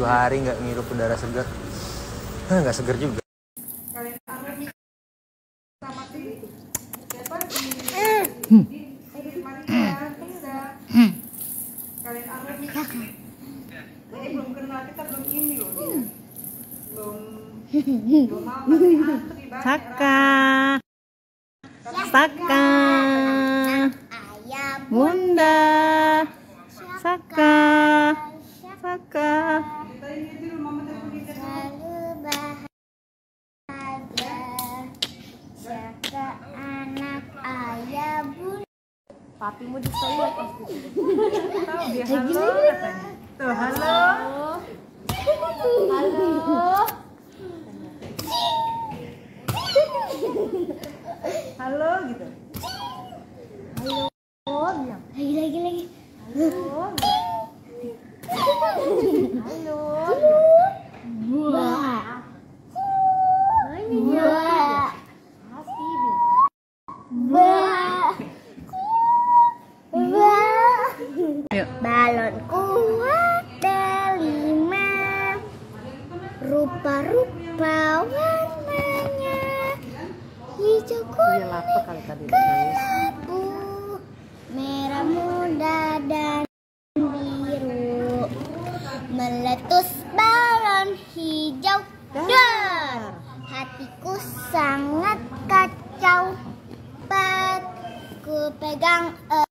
hari nggak ngirup udara segar. Nggak segar juga. Belum kenal, kita belum ini loh dia. Belum mau nanti antri banyak. Saka Bunda Saka Kita ini dulu mama tadi Saka anak ayah bunda. papimu di toilet pasti. tahu dia halo katanya. Tuh halo. Halo gitu. Bilang lagi. Balonku ada 5, rupa-rupa warnanya, hijau kuning kelabu, merah muda dan biru, meletus balon hijau dar, hatiku sangat kacau, ku pegang